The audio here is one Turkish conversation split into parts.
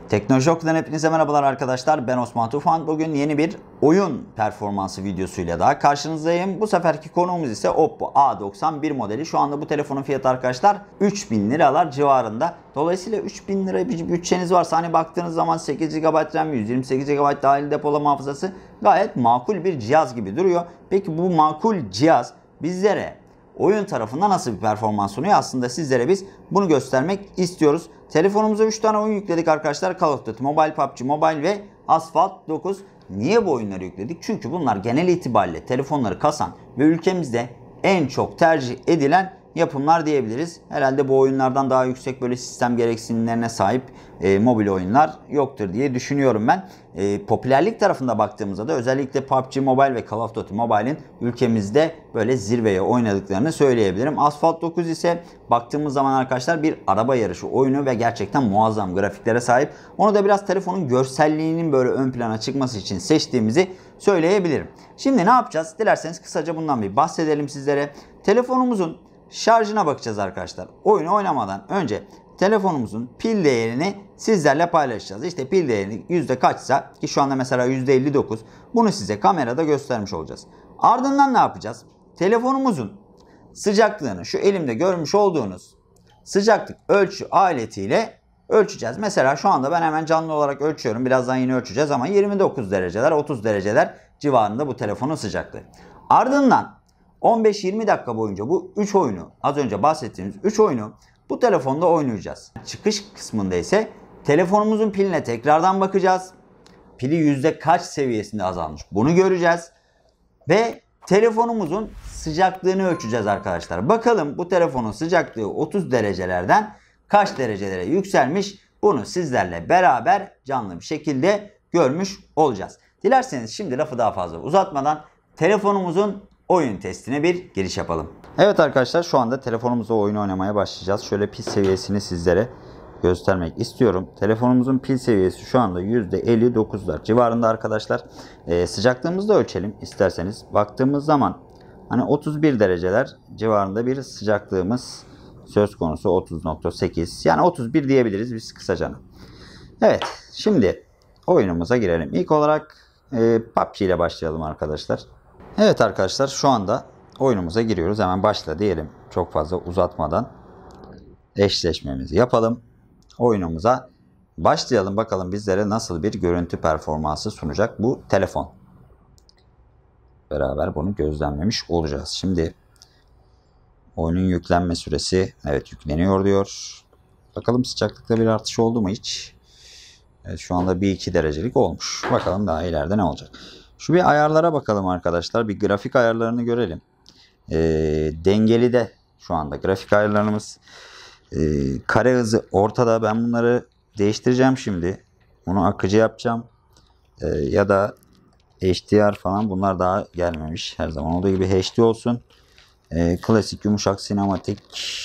Teknoloji Oku'dan hepinize merhabalar arkadaşlar. Ben Osman Tufan. Bugün yeni bir oyun performansı videosuyla daha karşınızdayım. Bu seferki konuğumuz ise Oppo A91 modeli. Şu anda bu telefonun fiyatı arkadaşlar 3000 liralar civarında. Dolayısıyla 3000 lira bir bütçeniz varsa hani baktığınız zaman 8 GB RAM, 128 GB dahil depolama hafızası gayet makul bir cihaz gibi duruyor. Peki bu makul cihaz bizlere oyun tarafında nasıl bir performans sunuyor? Aslında sizlere biz bunu göstermek istiyoruz. Telefonumuza 3 tane oyun yükledik arkadaşlar. Call of Duty Mobile, PUBG Mobile ve Asphalt 9. Niye bu oyunları yükledik? Çünkü bunlar genel itibariyle telefonları kasan ve ülkemizde en çok tercih edilen yapımlar diyebiliriz. Herhalde bu oyunlardan daha yüksek böyle sistem gereksinimlerine sahip mobil oyunlar yoktur diye düşünüyorum ben. Popülerlik tarafında baktığımızda da özellikle PUBG Mobile ve Call of Duty Mobile'in ülkemizde böyle zirveye oynadıklarını söyleyebilirim. Asphalt 9 ise baktığımız zaman arkadaşlar bir araba yarışı oyunu ve gerçekten muazzam grafiklere sahip. Onu da biraz telefonun görselliğinin böyle ön plana çıkması için seçtiğimizi söyleyebilirim. Şimdi ne yapacağız? Dilerseniz kısaca bundan bir bahsedelim sizlere. Telefonumuzun şarjına bakacağız arkadaşlar. Oyunu oynamadan önce telefonumuzun pil değerini sizlerle paylaşacağız. İşte pil değerini yüzde kaçsa ki şu anda mesela %59, bunu size kamerada göstermiş olacağız. Ardından ne yapacağız? Telefonumuzun sıcaklığını şu elimde görmüş olduğunuz sıcaklık ölçü aletiyle ölçeceğiz. Mesela şu anda ben hemen canlı olarak ölçüyorum. Birazdan yine ölçeceğiz ama 29 dereceler 30 dereceler civarında bu telefonun sıcaklığı. Ardından 15-20 dakika boyunca bu 3 oyunu, az önce bahsettiğimiz 3 oyunu bu telefonda oynayacağız. Çıkış kısmında ise telefonumuzun piline tekrardan bakacağız. Pili yüzde kaç seviyesinde azalmış bunu göreceğiz. Ve telefonumuzun sıcaklığını ölçeceğiz arkadaşlar. Bakalım bu telefonun sıcaklığı 30 derecelerden kaç derecelere yükselmiş, bunu sizlerle beraber canlı bir şekilde görmüş olacağız. Dilerseniz şimdi lafı daha fazla uzatmadan telefonumuzun oyun testine bir giriş yapalım. Evet arkadaşlar, şu anda telefonumuzla oyun oynamaya başlayacağız. Şöyle pil seviyesini sizlere göstermek istiyorum. Telefonumuzun pil seviyesi şu anda %59'lar civarında arkadaşlar. Sıcaklığımızı da ölçelim isterseniz. Baktığımız zaman hani 31 dereceler civarında bir sıcaklığımız söz konusu, 30.8 yani 31 diyebiliriz biz kısaca. Evet, şimdi oyunumuza girelim. İlk olarak PUBG ile başlayalım arkadaşlar. Evet arkadaşlar, şu anda oyunumuza giriyoruz. Hemen başla diyelim. Çok fazla uzatmadan eşleşmemizi yapalım. Oyunumuza başlayalım. Bakalım bizlere nasıl bir görüntü performansı sunacak bu telefon. Beraber bunu gözlemlemiş olacağız. Şimdi oyunun yüklenme süresi evet yükleniyor diyor. Bakalım sıcaklıkta bir artış oldu mu hiç? Evet, şu anda 1-2 derecelik olmuş. Bakalım daha ileride ne olacak? Şu bir ayarlara bakalım arkadaşlar. Bir grafik ayarlarını görelim. Dengeli de şu anda grafik ayarlarımız. Kare hızı ortada. Ben bunları değiştireceğim şimdi. Bunu akıcı yapacağım. Ya da HDR falan, bunlar daha gelmemiş. Her zaman olduğu gibi HD olsun. Klasik, yumuşak, sinematik.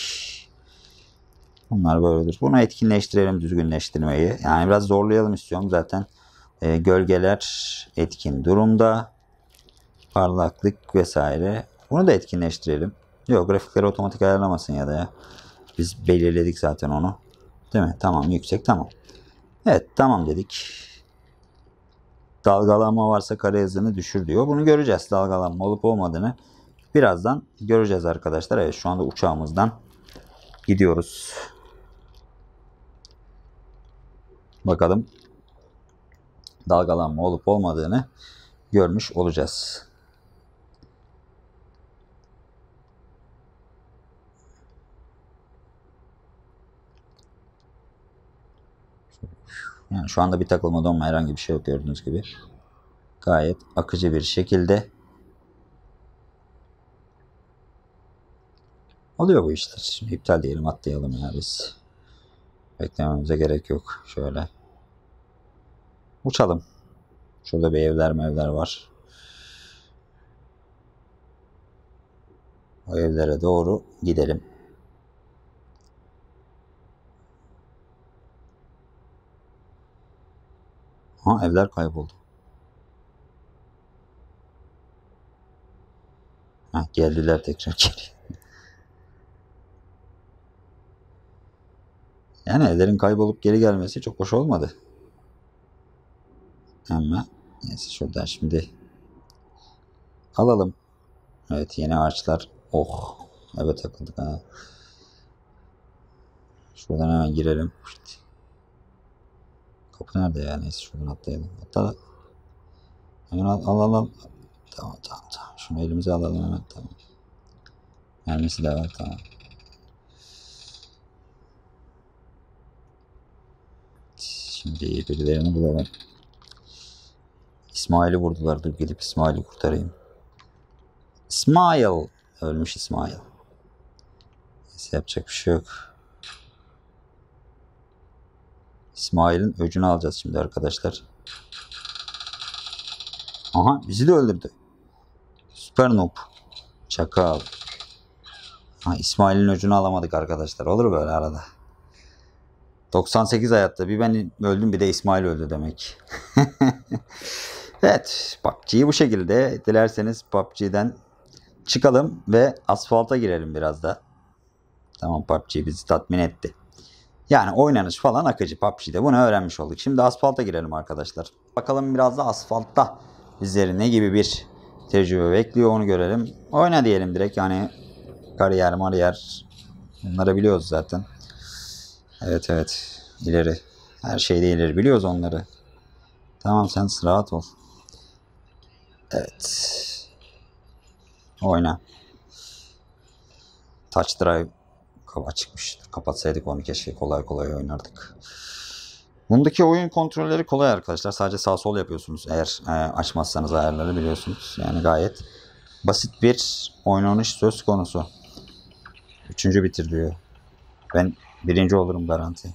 Bunlar böyledir. Bunu etkinleştirelim, düzgünleştirmeyi. Yani biraz zorlayalım istiyorum zaten. Gölgeler etkin durumda. Parlaklık vesaire. Bunu da etkinleştirelim. Yok, grafikleri otomatik ayarlamasın ya da ya. Biz belirledik zaten onu. Değil mi? Tamam, yüksek, tamam. Evet, tamam dedik. Dalgalanma varsa kare hızını düşür diyor. Bunu göreceğiz. Dalgalanma olup olmadığını birazdan göreceğiz arkadaşlar. Evet, şu anda uçağımızdan gidiyoruz. Bakalım dalgalanma olup olmadığını görmüş olacağız. Yani şu anda bir takılma, donma, herhangi bir şey yok gördüğünüz gibi. Gayet akıcı bir şekilde oluyor bu işler. Şimdi iptal diyelim, atlayalım ya biz. Beklememize gerek yok. Şöyle uçalım. Şurada bir evler var. O evlere doğru gidelim. Ha, evler kayboldu. Ha, geldiler tekrar geliyor. Yani evlerin kaybolup geri gelmesi çok hoş olmadı. Ama neyse şuradan şimdi alalım. Evet, yeni ağaçlar. Oh. Evet, takıldık ha. Şuradan hemen girelim. Kapı nerede ya? Neyse şuradan atlayalım. Atla. Hemen al. Tamam. Şunu elimize alalım hemen, tamam. Mermisi de var, tamam. Şimdi birilerini bulalım. İsmail'i vurdular. Dur gidip İsmail'i kurtarayım. İsmail. Ölmüş İsmail. Neyse, yapacak bir şey yok. İsmail'in öcünü alacağız şimdi arkadaşlar. Aha, bizi de öldürdü. Süper noob. Çakal. Ha, İsmail'in öcünü alamadık arkadaşlar. Olur böyle arada. 98 hayatta. Bir ben öldüm, bir de İsmail öldü demek. Evet. PUBG'yi bu şekilde. Dilerseniz PUBG'den çıkalım ve asfalta girelim biraz da. Tamam, PUBG bizi tatmin etti. Yani oynanış falan akıcı PUBG'de. Bunu öğrenmiş olduk. Şimdi asfalta girelim arkadaşlar. Bakalım biraz da asfaltta bizleri ne gibi bir tecrübe bekliyor, onu görelim. Oyna diyelim direkt, yani kariyer bunları biliyoruz zaten. Evet, ileri. Her şeyde ileri, biliyoruz onları. Tamam, sen rahat ol. Evet. Oyna. Touch drive açıkmış. Kapatsaydık onu, keşke kolay oynardık. Bundaki oyun kontrolleri kolay arkadaşlar. Sadece sağ sol yapıyorsunuz eğer açmazsanız ayarları, biliyorsunuz. Yani gayet basit bir oynanış söz konusu. 3. bitir diyor. Ben 1. olurum garanti.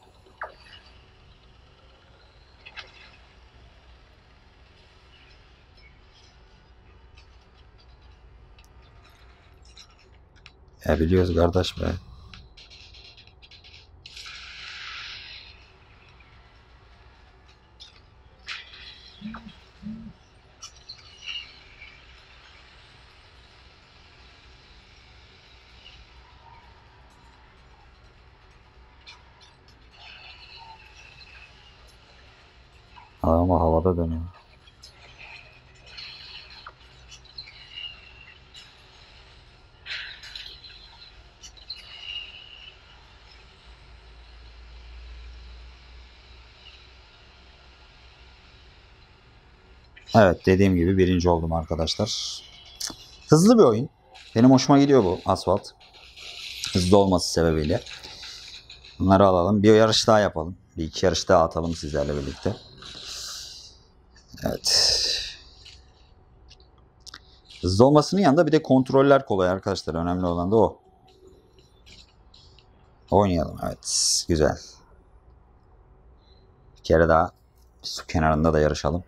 Ya biliyoruz kardeş be. Ama havada dönüyor. Evet, dediğim gibi 1. oldum arkadaşlar. Hızlı bir oyun. Benim hoşuma gidiyor bu asfalt. Hızlı olması sebebiyle. Bunları alalım. Bir yarış daha yapalım. Bir iki yarış daha atalım sizlerle birlikte. Evet. Hızlı olmasının yanında bir de kontroller kolay arkadaşlar. Önemli olan da o. Oynayalım. Evet. Güzel. Bir kere daha su kenarında da yarışalım.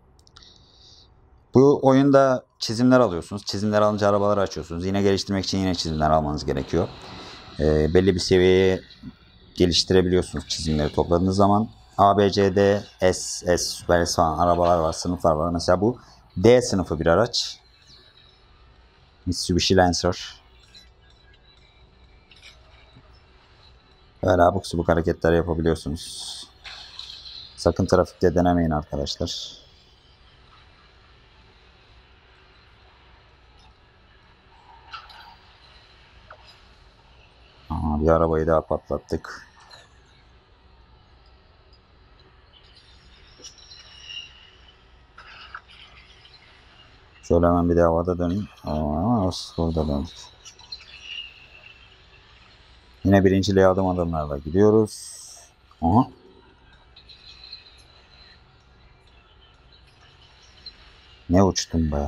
Bu oyunda çizimler alıyorsunuz. Çizimler alınca arabaları açıyorsunuz. Yine geliştirmek için yine çizimler almanız gerekiyor. Belli bir seviyeye geliştirebiliyorsunuz çizimleri topladığınız zaman. A, B, C, D, S, Super S falan arabalar var, sınıflar var. Mesela bu D sınıfı bir araç. Mitsubishi Lancer. Böyle abuk subuk hareketler yapabiliyorsunuz. Sakın trafikte denemeyin arkadaşlar. Aha, bir arabayı daha patlattık. Şöyle hemen bir de havada döneyim. Orada döndük. Yine birinciliğe adım adımlarla gidiyoruz. Aha. Ne uçtum be.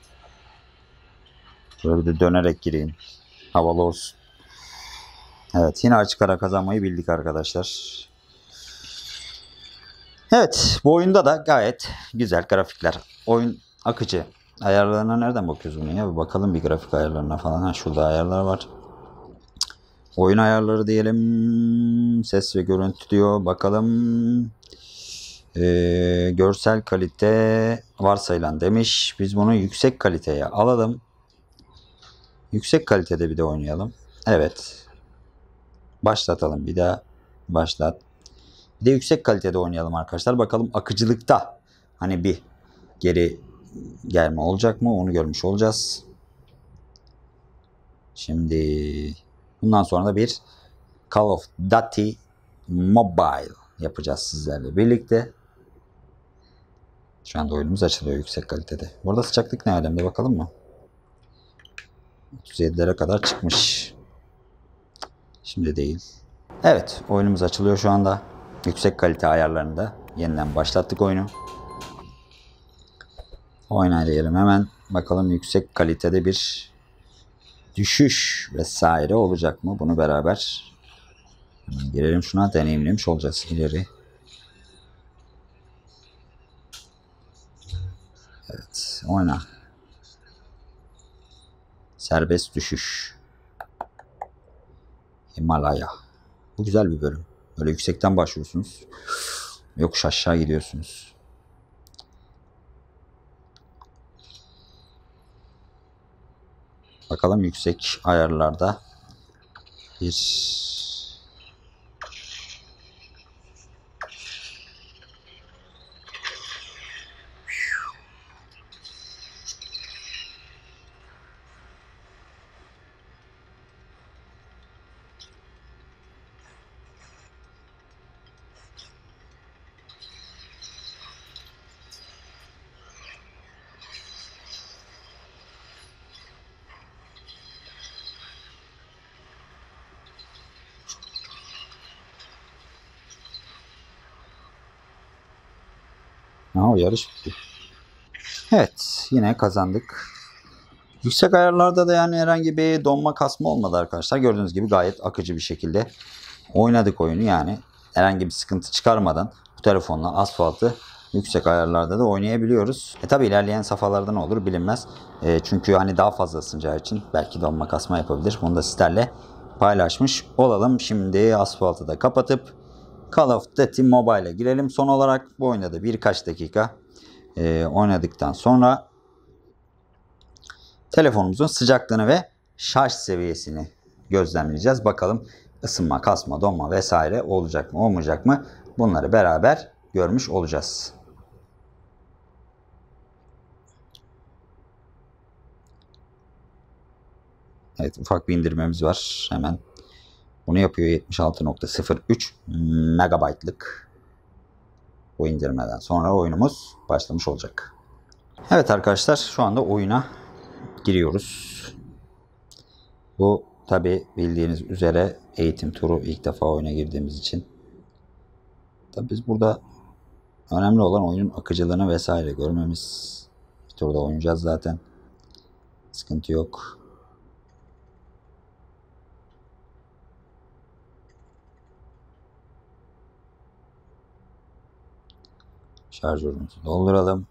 Böyle bir de dönerek gireyim. Havalı olsun. Evet, yine açık ara kazanmayı bildik arkadaşlar. Evet, bu oyunda da gayet güzel grafikler. Oyun akıcı. Ayarlarına nereden bakıyoruz bunu ya? Bir bakalım bir grafik ayarlarına falan. Ha, şurada ayarlar var. Oyun ayarları diyelim. Ses ve görüntü diyor. Bakalım. Görsel kalite varsayılan demiş. Biz bunu yüksek kaliteye alalım. Yüksek kalitede bir de oynayalım. Evet. Başlatalım bir daha. Başlat. Bir de yüksek kalitede oynayalım arkadaşlar. Bakalım akıcılıkta hani bir geri gelme olacak mı onu görmüş olacağız. Şimdi bundan sonra da bir Call of Duty Mobile yapacağız sizlerle birlikte. Şu anda oyunumuz açılıyor yüksek kalitede. Burada sıcaklık ne alemde bakalım mı? 37'lere kadar çıkmış. Şimdi değil. Evet, oyunumuz açılıyor şu anda. Yüksek kalite ayarlarında yeniden başlattık oyunu. Oynayalım hemen. Bakalım yüksek kalitede bir düşüş vesaire olacak mı? Bunu beraber girelim şuna, deneyimlemiş olacağız ileri. Evet, oyna. Serbest düşüş. Himalaya. Bu güzel bir bölüm. Böyle yüksekten başlıyorsunuz. Yokuş aşağı gidiyorsunuz. Bakalım yüksek ayarlarda bir o yarış bitti. Evet, yine kazandık. Yüksek ayarlarda da yani herhangi bir donma kasma olmadı arkadaşlar. Gördüğünüz gibi gayet akıcı bir şekilde oynadık oyunu yani. Herhangi bir sıkıntı çıkarmadan bu telefonla Asfalt'ı yüksek ayarlarda da oynayabiliyoruz. Tabi ilerleyen safhalarda ne olur bilinmez. Çünkü hani daha fazla ısınacağı için belki donma kasma yapabilir. Bunu da sizlerle paylaşmış olalım. Şimdi Asfalt'ı da kapatıp Call of Duty Mobile'e girelim. Son olarak bu oyunda da birkaç dakika oynadıktan sonra telefonumuzun sıcaklığını ve şarj seviyesini gözlemleyeceğiz. Bakalım ısınma, kasma, donma vesaire olacak mı, olmayacak mı? Bunları beraber görmüş olacağız. Evet, ufak bir indirmemiz var. Hemen bunu yapıyor. 76.03 megabaytlık bu indirmeden sonra oyunumuz başlamış olacak. Evet arkadaşlar, şu anda oyuna giriyoruz. Bu tabi bildiğiniz üzere eğitim turu, ilk defa oyuna girdiğimiz için. Tabi biz burada önemli olan oyunun akıcılığını vesaire görmemiz. Bir turda oynayacağız zaten. Sıkıntı yok. Şarjörümüzü dolduralım.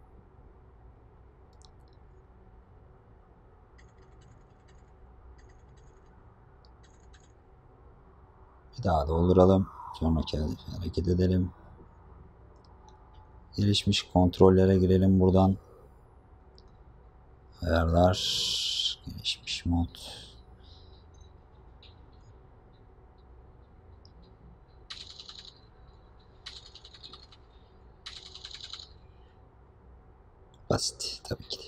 Bir daha dolduralım. Sonraki hareket edelim. Gelişmiş kontrollere girelim buradan. Ayarlar. Gelişmiş mod. Basit tabii ki de.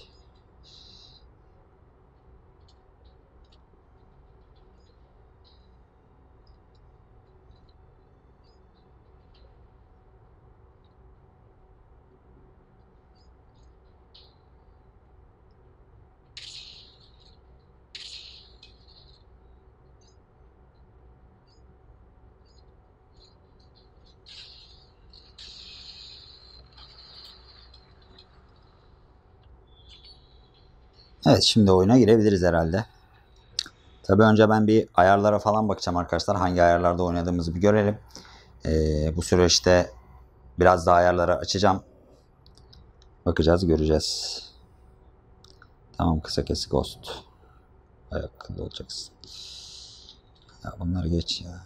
Evet, şimdi oyuna girebiliriz herhalde. Tabii önce ben bir ayarlara falan bakacağım arkadaşlar. Hangi ayarlarda oynadığımızı bir görelim. Bu süreçte biraz daha ayarları açacağım. Bakacağız, göreceğiz. Tamam, kısa kes Ghost. Ayaklı olacaksın. Ya bunları geç ya.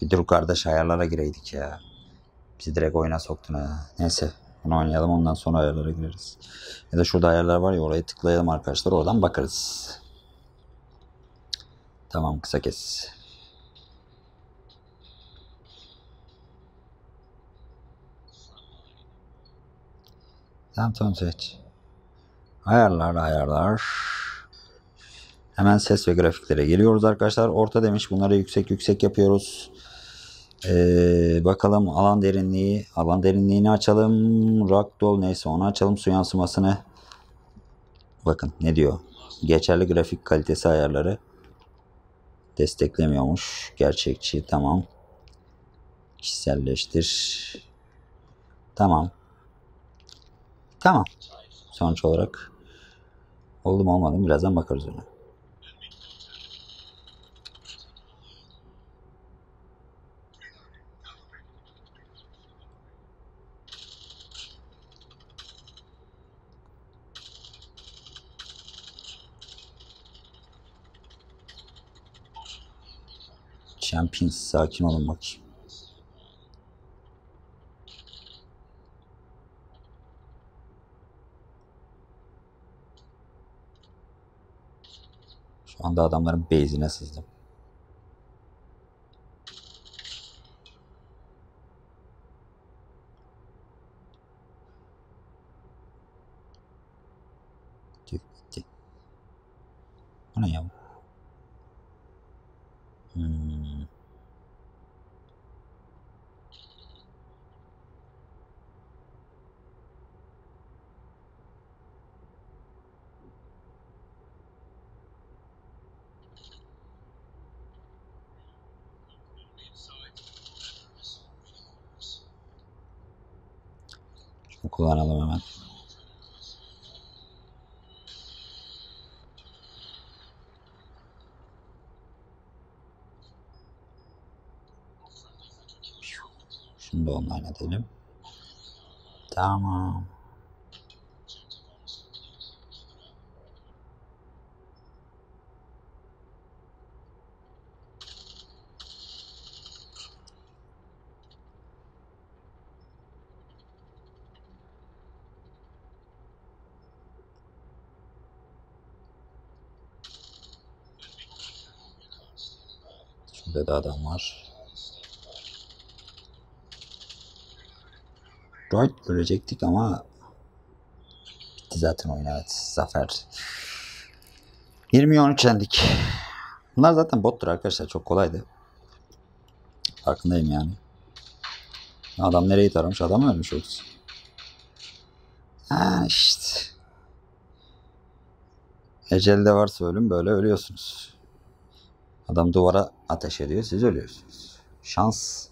Bir dur kardeş, ayarlara gireydik ya. Bizi direkt oyuna soktun ha. Neyse, bunu oynayalım, ondan sonra ayarlara gireriz. Ya da şurada ayarlar var ya, oraya tıklayalım arkadaşlar, oradan bakarız. Tamam, kısa kes. Tamam seç. Ayarlar. Hemen ses ve grafiklere geliyoruz arkadaşlar. Orta demiş, bunları yüksek yapıyoruz. Bakalım alan derinliği. Alan derinliğini açalım. Ragdoll neyse onu açalım. Su yansımasını. Bakın ne diyor. Geçerli grafik kalitesi ayarları. Desteklemiyormuş. Gerçekçi, tamam. Kişiselleştir. Tamam. Sonuç olarak oldu mu olmadı mı birazdan bakarız ona. Champions, sakin olun bakayım. Şu anda adamların base'ine sızdım. Gitti. O ne ya? Şunu kullanalım hemen. Şunu da online edelim. Tamam. Şurada da adam var. Right, ölecektik ama bitti zaten oyun, evet. Zafer. 20-13 yendik. Bunlar zaten bottur arkadaşlar, çok kolaydı. Farkındayım yani. Adam nereyi taramış? Adam ölmüş yoksa. Ha işte. Ecelde varsa ölüm, böyle ölüyorsunuz. Adam duvara ateş ediyor, siz ölüyorsunuz. Şans.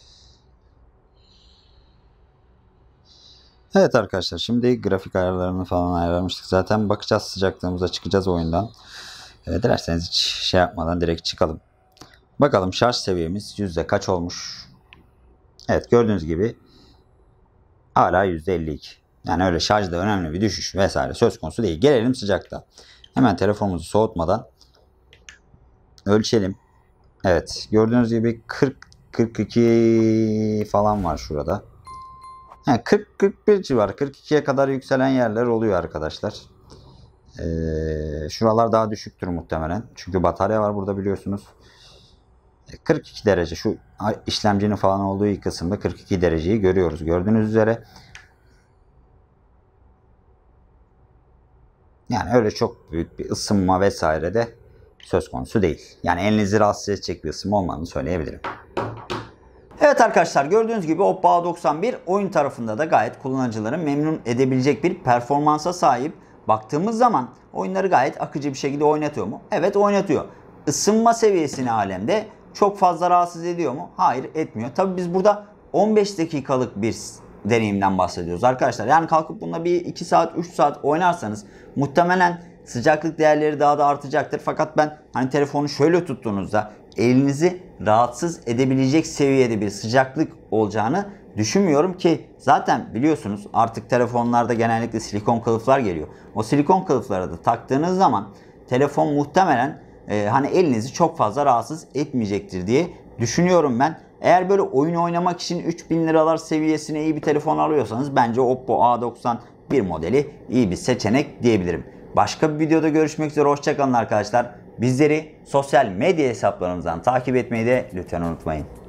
Evet arkadaşlar, şimdi grafik ayarlarını falan ayarlamıştık. Zaten bakacağız, sıcaklığımıza çıkacağız oyundan. Dilerseniz hiç şey yapmadan direkt çıkalım. Bakalım şarj seviyemiz yüzde kaç olmuş. Evet, gördüğünüz gibi hala %52. Yani öyle şarjda önemli bir düşüş vesaire söz konusu değil. Gelelim sıcakta. Hemen telefonumuzu soğutmadan ölçelim. Evet, gördüğünüz gibi 40-42 falan var şurada. Yani 40-41 civarı, 42'ye kadar yükselen yerler oluyor arkadaşlar. Şuralar daha düşüktür muhtemelen. Çünkü batarya var burada, biliyorsunuz. 42 derece, şu işlemcinin falan olduğu kısımda 42 dereceyi görüyoruz. Gördüğünüz üzere. Yani öyle çok büyük bir ısınma vesaire de söz konusu değil. Yani elinizi rahatsız edecek bir ısınma olmadığını söyleyebilirim. Evet arkadaşlar, gördüğünüz gibi Oppo A91 oyun tarafında da gayet kullanıcıları memnun edebilecek bir performansa sahip. Baktığımız zaman oyunları gayet akıcı bir şekilde oynatıyor mu? Evet, oynatıyor. Isınma seviyesini alemde çok fazla rahatsız ediyor mu? Hayır, etmiyor. Tabi biz burada 15 dakikalık bir deneyimden bahsediyoruz arkadaşlar. Yani kalkıp bununla bir 2 saat 3 saat oynarsanız muhtemelen sıcaklık değerleri daha da artacaktır. Fakat ben hani telefonu şöyle tuttuğunuzda elinizi rahatsız edebilecek seviyede bir sıcaklık olacağını düşünmüyorum ki zaten biliyorsunuz artık telefonlarda genellikle silikon kılıflar geliyor. O silikon kılıfları da taktığınız zaman telefon muhtemelen hani elinizi çok fazla rahatsız etmeyecektir diye düşünüyorum ben. Eğer böyle oyun oynamak için 3000 liralar seviyesine iyi bir telefon alıyorsanız bence Oppo A91 modeli iyi bir seçenek diyebilirim. Başka bir videoda görüşmek üzere. Hoşça kalın arkadaşlar. Bizleri sosyal medya hesaplarımızdan takip etmeyi de lütfen unutmayın.